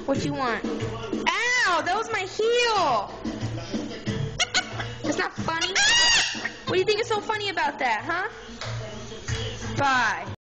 What you want? Ow! That was my heel! It's not funny? What do you think is so funny about that, huh? Bye.